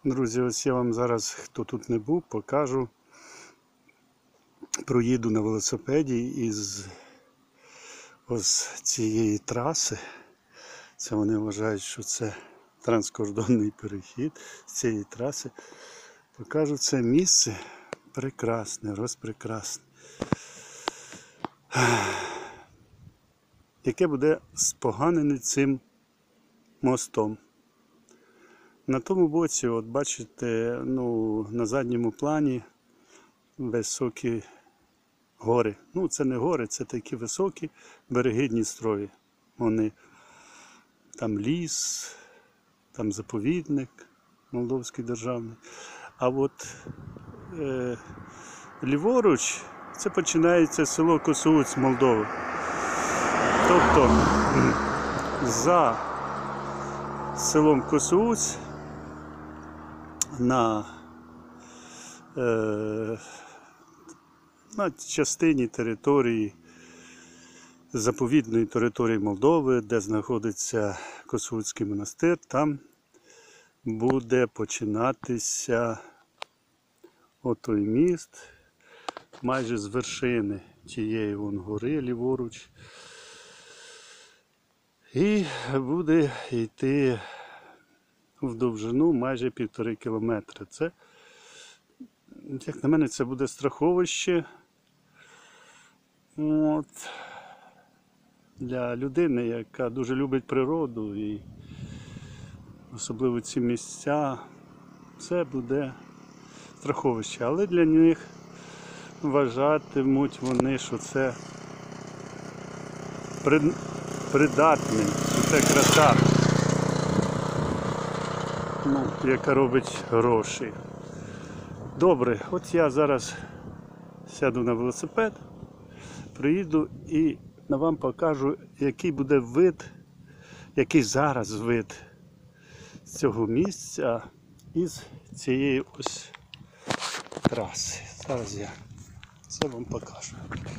Друзі, ось я вам зараз, хто тут не був, покажу. Проїду на велосипеді із ось цієї траси. Це вони вважають, що це транскордонний перехід з цієї траси. Покажу це місце прекрасне, розпрекрасне. Яке буде споганене цим мостом. На тому боці, от бачите, на задньому плані високі гори. Це не гори, це такі високі береги Дністрові. Вони там ліс, там заповідник Молдовський державний. А от ліворуч це починається село Косоуць Молдови. Тобто за селом Косоуць на частині території, заповідної території Молдови, де знаходиться Косоуцький монастир, там буде починатися отой міст, майже з вершини тієї гори ліворуч. І буде йти в довжину майже 1,5 кілометри. Це, як на мене, це буде страховище для людини, яка дуже любить природу, і особливо ці місця. Це буде страховище. Але для них вважатимуть вони, що це придатний, що це краса, яка робить гроші. Добре, от я зараз сяду на велосипед, приїду і вам покажу, який буде вид, який зараз вид цього місця із цієї ось траси. Зараз я це вам покажу.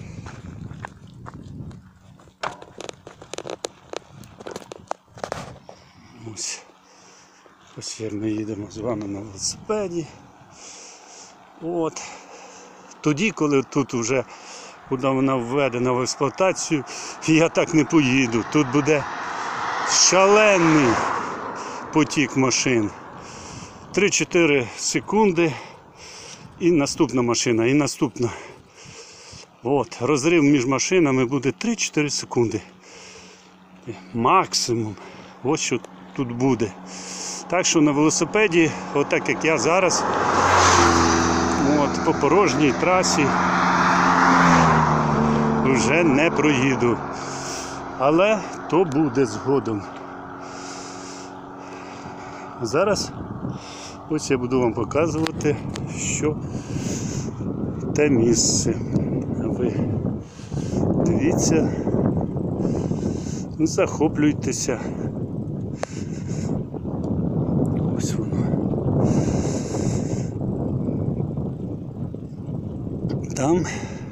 Ось ми їдемо з вами на велосипеді. От. Тоді, коли тут вже буде вона введена в експлуатацію, я так не поїду. Тут буде шалений потік машин. 3-4 секунди і наступна машина, і наступна. От. Розрив між машинами буде 3-4 секунди. Максимум. Ось що тут буде. Так що на велосипеді, отак як я зараз, по порожній трасі вже не проїду. Але то буде згодом. Зараз ось я буду вам показувати, що те місце. Ви дивіться, захоплюйтеся. Ось воно. Там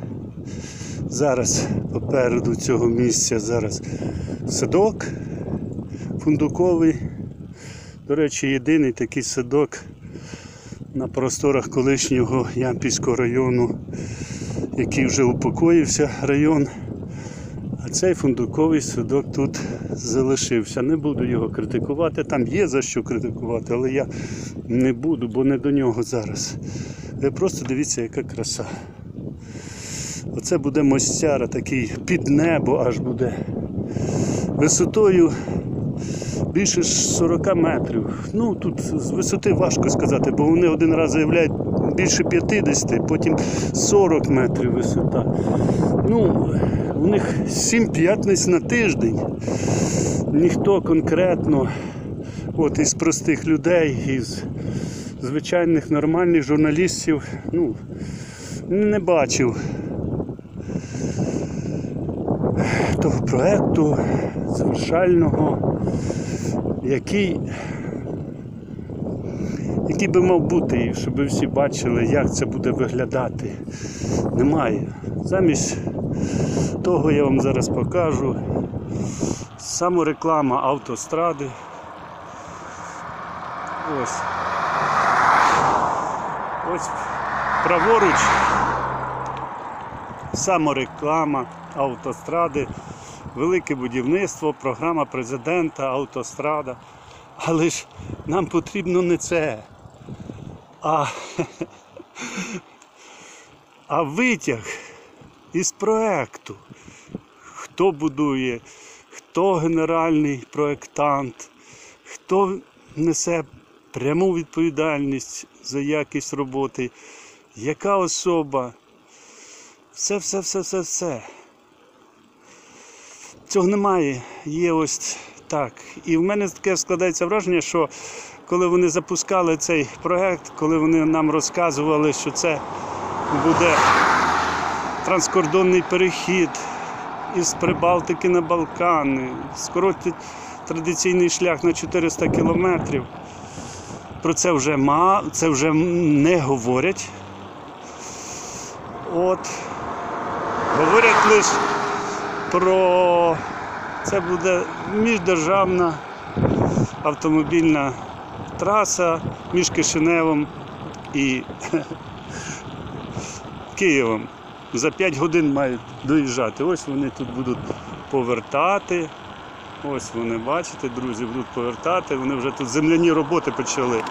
зараз попереду цього місця зараз садок фундуковий. До речі, єдиний такий садок на просторах колишнього Ямпільського району, який вже упокоївся район. А цей фундуковий садок тут залишився. Не буду його критикувати, там є за що критикувати, але я не буду, бо не до нього зараз. Ви просто дивіться, яка краса. Оце буде мостяра, такий під небо аж буде. Висотою більше 40 метрів. Тут з висоти важко сказати, бо вони один раз заявляють більше 50, потім 40 метрів висота. У них 7 п'ятниць на тиждень. Ніхто конкретно із простих людей, із звичайних нормальних журналістів, не бачив того проекту завершального, який би мав бути, щоб ви всі бачили, як це буде виглядати. Немає. Замість того я вам зараз покажу самореклама автостради. Ось. Ось праворуч самореклама, автостради, велике будівництво, програма президента, автострада. Але ж нам потрібно не це, а витяг із проекту. Хто будує, хто генеральний проектант, хто несе пряму відповідальність за якість роботи, яка особа. Все. Цього немає, є ось так. І в мене таке складається враження, що коли вони запускали цей проект, коли вони нам розказували, що це буде транскордонний перехід із Прибалтики на Балкани, скоротить традиційний шлях на 400 кілометрів, про це вже не говорять. Говорять лише про це буде міждержавна автомобільна траса між Кишиневом і Києвом. За 5 годин мають доїжджати. Ось вони тут будуть повертати. Ось вони, бачите, друзі, будуть повертати. Вони вже тут земляні роботи почали.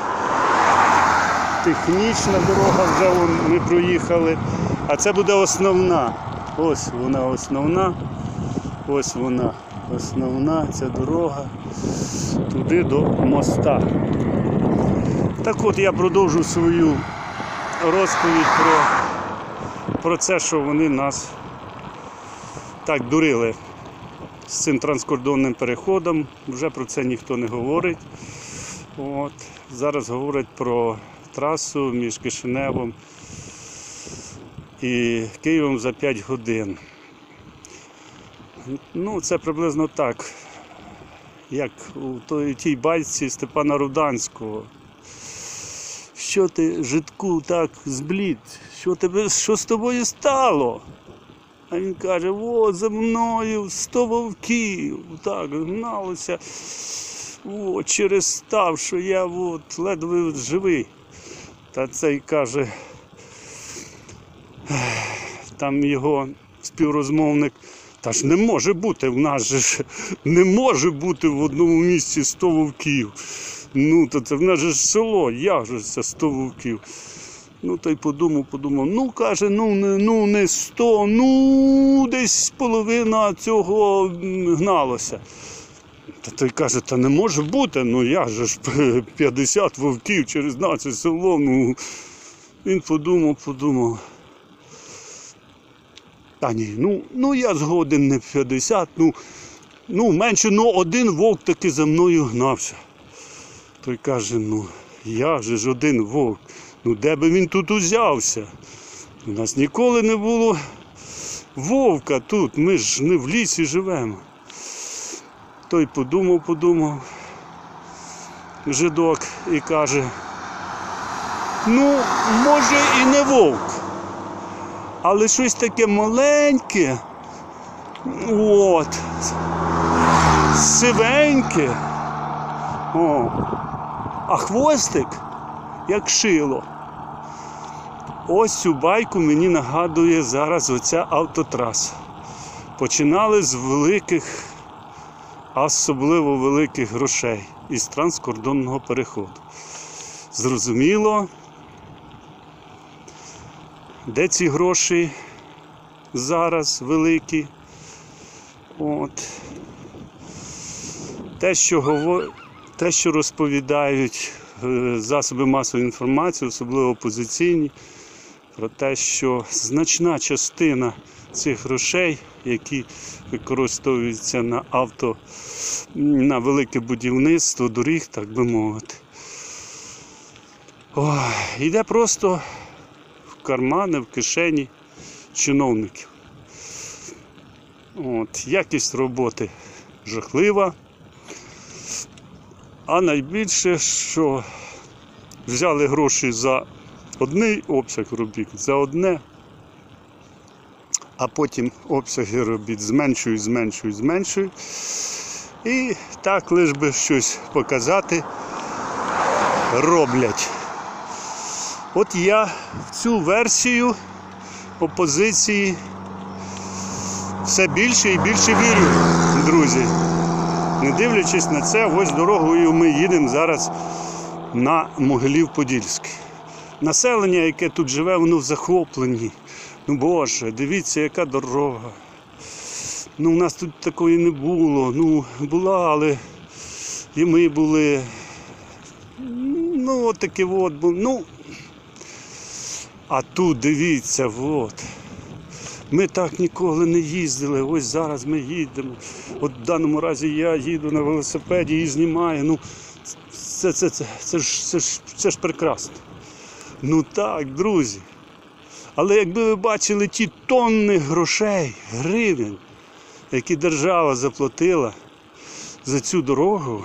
Технічна дорога вже ми проїхали. А це буде основна. Ось вона основна. Ось вона основна, ця дорога туди до моста. Так от я продовжу свою розповідь про це, що вони нас так дурили з цим транскордонним переходом. Вже про це ніхто не говорить. Зараз говорять про трасу між Кишиневом і Києвом за 5 годин. Це приблизно так, як у тій байці Степана Руданського. Що ти, жидку, так зблід? Що з тобою стало? А він каже, за мною 100 вовків, так, гналося, через став, що я ледве живий. Та цей каже, там його співрозмовник, та ж не може бути, в нас же не може бути в одному місці 100 вовків. Це в нас же село, як же це 100 вовків? Та й подумав, каже, не 100, десь половина цього гналося. Та той каже, та не може бути, як же ж 50 вовків через наше село, Він подумав. Та ні, я згоден не 50, менше, один вовк таки за мною гнався. Той каже, як же ж один вовк, де би він тут узявся? У нас ніколи не було вовка тут, ми ж не в лісі живемо. Той подумав, жидок, і каже, може і не вовк, але щось таке маленьке, сивеньке, а хвостик як шило. Ось цю байку мені нагадує зараз оця автотраса. Починали з великих, особливо великих грошей із транскордонного переходу. Зрозуміло, де ці гроші зараз великі. Те, що розповідають засоби масової інформації, особливо опозиційні, про те, що значна частина цих грошей, які використовуються на велике будівництво доріг, так би мовити, йде просто в кармани, в кишені чиновників. Якість роботи жахлива. А найбільше, що взяли гроші за одний обсяг робіт, за одне, а потім обсяги робіт зменшують. І так, лиш би щось показати, роблять. От я в цю версію опозиції все більше і більше вірю, друзі. Не дивлячись на це, ось дорогою ми їдемо зараз на Могилів-Подільський. Населення, яке тут живе, воно в захопленні. Ну Боже, дивіться, яка дорога. Ну, у нас тут такої не було. Ну, була, але і ми були. Ну, от таке от було. Ну, а тут, дивіться, от. Ми так ніколи не їздили, ось зараз ми їдемо. От в даному разі я їду на велосипеді і знімаю. Ну, це ж прекрасно. Ну так, друзі. Але якби ви бачили ті тонни грошей, гривень, які держава заплатила за цю дорогу,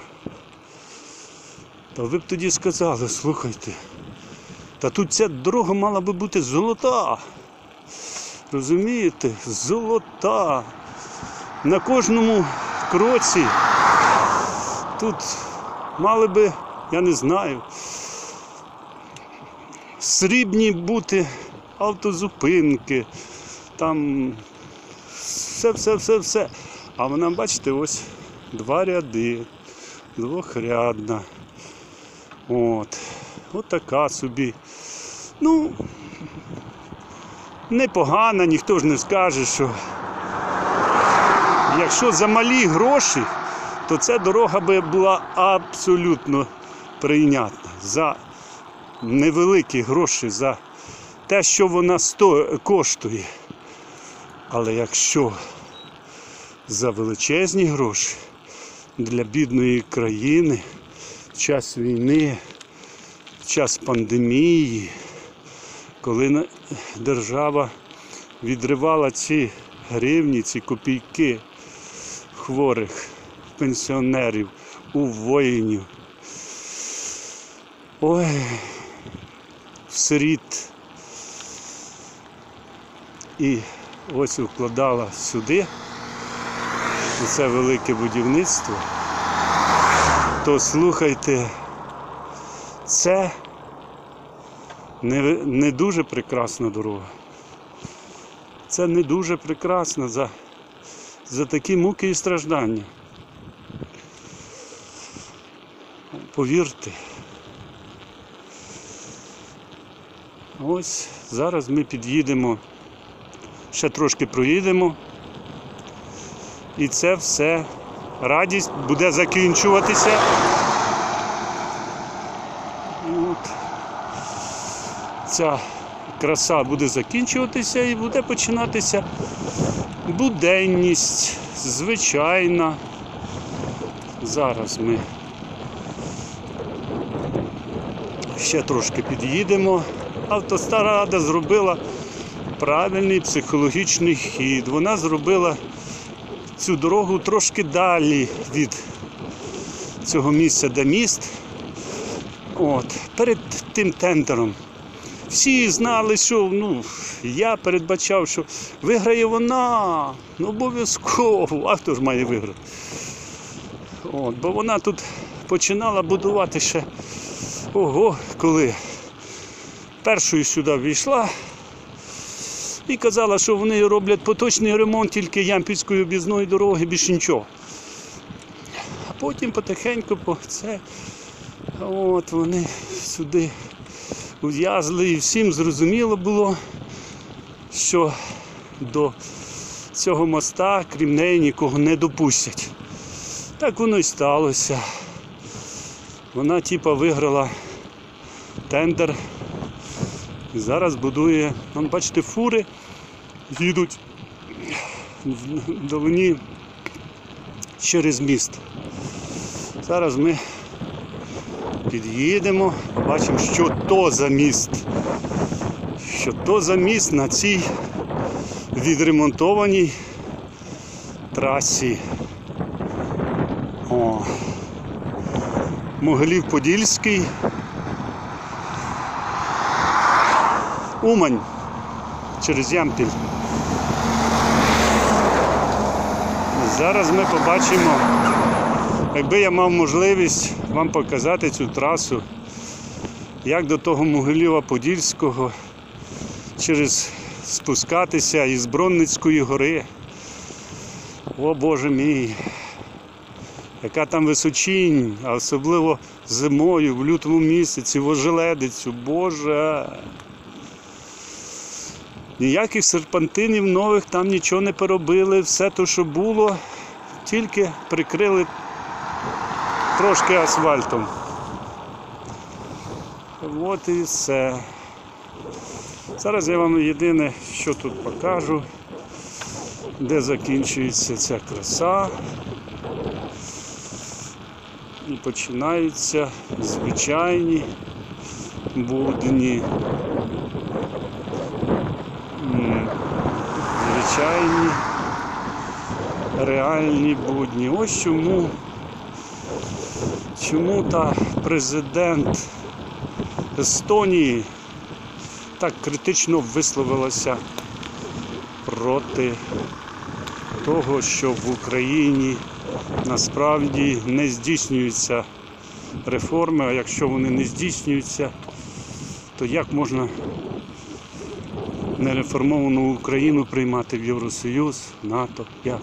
то ви б тоді сказали, слухайте, та тут ця дорога мала би бути золота. Розумієте? Золота. На кожному кроці тут мали би, я не знаю, срібні бути автозупинки, там все. А вона, бачите, ось 2 ряди, 2-рядна. От така собі. Ну, непогана, ніхто ж не скаже, що якщо за малі гроші, то ця дорога би була абсолютно прийнятна. За невеликі гроші, за те, що вона коштує. Але якщо за величезні гроші для бідної країни в час війни, в час пандемії, коли держава відривала ці гривні, ці копійки хворих пенсіонерів, у воїнів, ой, в сиріт, і ось вкладала сюди, у це велике будівництво, то слухайте, це не дуже прекрасна дорога. Це не дуже прекрасно за такі муки і страждання. Повірте. Ось зараз ми під'їдемо, ще трошки проїдемо. І це все, радість буде закінчуватися. От. Ця краса буде закінчуватися і буде починатися буденність, звичайна. Зараз ми ще трошки під'їдемо. Автострада зробила правильний психологічний хід. Вона зробила цю дорогу трошки далі від цього місця, де міст. От, перед тим тендером. Всі знали, що, я передбачав, що виграє вона, обов'язково, а хто ж має виграти? От, бо вона тут починала будувати ще, коли першою сюди війшла і казала, що вони роблять поточний ремонт тільки Ямпільської об'їзної дороги, більше нічого. А потім потихеньку вони сюди ув'язли, і всім зрозуміло було, що до цього моста, крім неї, нікого не допустять. Так воно й сталося. Вона виграла тендер і зараз будує, бачите, фури їдуть вдалині через міст. Зараз ми під'їдемо, побачимо, що то за міст. Що то за міст на цій відремонтованій трасі. Могилів-Подільський. Умань через Ямпіль. Зараз ми побачимо, якби я мав можливість вам показати цю трасу як до того Могилєва-Подільського через спускатися із Бронницької гори. О Боже мій! Яка там височінь, а особливо зимою, в лютому місяці, в ожеледицю, Боже! Ніяких серпантинів нових там нічого не поробили, все те, що було, тільки прикрили трошки асфальтом. От і все. Зараз я вам єдине, що тут покажу, де закінчується ця краса. І починаються звичайні будні. Звичайні реальні будні. Ось чому та президент Естонії так критично висловилася проти того, що в Україні насправді не здійснюються реформи, а якщо вони не здійснюються, то як можна нереформовану Україну приймати в Євросоюз, НАТО, як?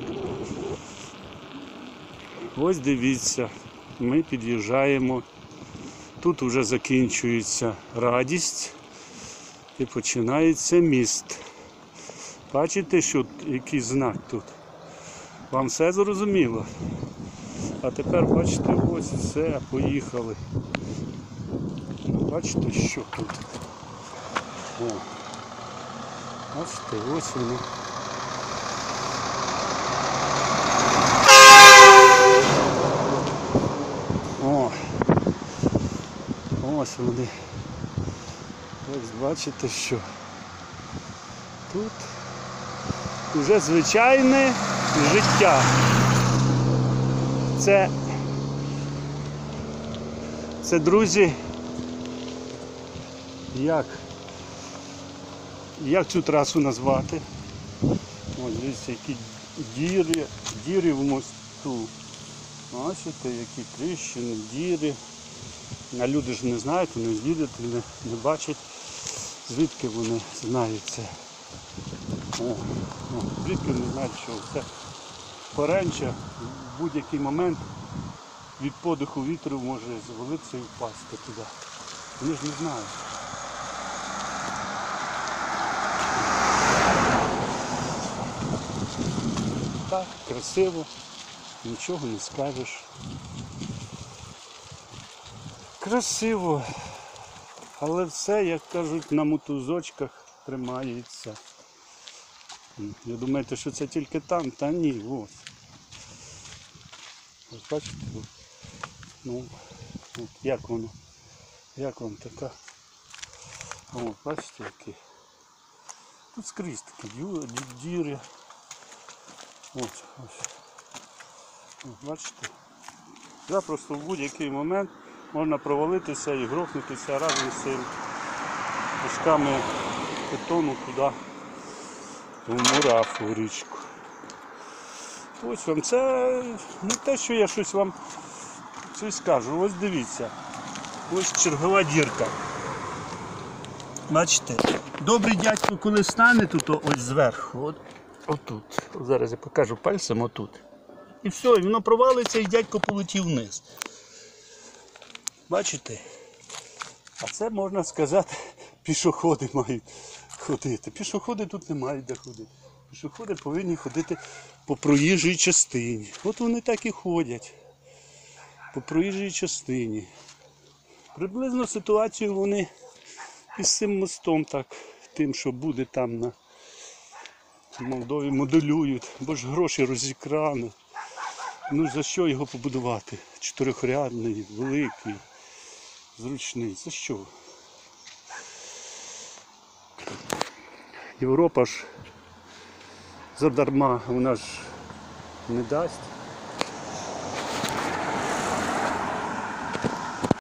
Ось дивіться, ми під'їжджаємо, тут вже закінчується Радість і починається міст. Бачите, що який знак тут? Вам все зрозуміло? А тепер бачите, ось все, поїхали. Бачите, що тут? О. Бачите, ось воно. О! Ось вони. Ось бачите, що тут вже звичайне життя. Це, друзі, як цю трасу назвати? Ось дивіться, які діри в мосту. Бачите, які тріщини, діри. А люди ж не знають, вони їдуть, не бачать, звідки вони знають це. Звідки вони знають, що це поренча в будь-який момент від подиху вітру може звалитися і впасти туди. Вони ж не знають. Так, красиво, нічого не скажеш. Красиво, але все, як кажуть, на мотузочках тримається. Ви думаєте, що це тільки там? Та ні, ось. Ось бачите? Ну, от як воно? Як вам така? О, бачите, які? Тут скрізь такі діри. Ось. Бачите? Запросто в будь-який момент можна провалитися і грохнутися разом з цим кусками бетону туди, в мурафу, в річку. Ось вам, це не те, що я щось вам скажу. Ось дивіться, ось чергова дірка. Бачите, добрий дядько, коли стане тут ось зверху, отут, зараз я покажу пальцем отут. І все, і воно провалиться, і дядько полетів вниз. Бачите? А це, можна сказати, пішоходи мають ходити. Пішоходи тут не мають де ходити. Пішоходи повинні ходити по проїжджій частині. От вони так і ходять. По проїжджій частині. Приблизно ситуацію вони із цим мостом, так, тим, що буде там на Молдові, моделюють. Бо ж гроші розікрано. Ну за що його побудувати? Чотирьохрядний, великий, зручний. За що? Європа ж задарма вона ж не дасть.